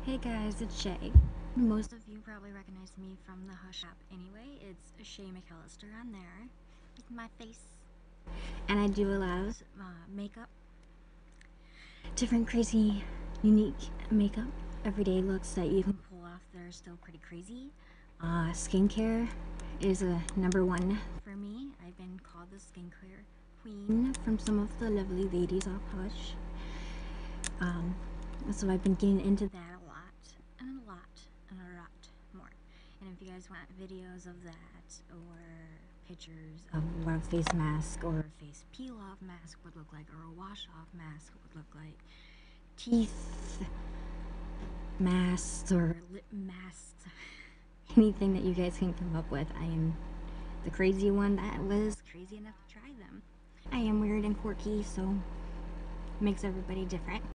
Hey guys, it's Shay. Most of you probably recognize me from the Hush app anyway. It's Shay McAllister on there with my face. And I do a lot of makeup. Different crazy, unique makeup. Everyday looks that you can pull off that are still pretty crazy. Skincare is a #1 for me. I've been called the skincare queen from some of the lovely ladies off Hush. So I've been getting into that a lot more. And if you guys want videos of that, or pictures of what a face mask or a face peel off mask would look like, or a wash off mask would look like, teeth masks or lip masks, anything that you guys can come up with, I am the crazy one that was crazy enough to try them. I am weird and quirky, so makes everybody different.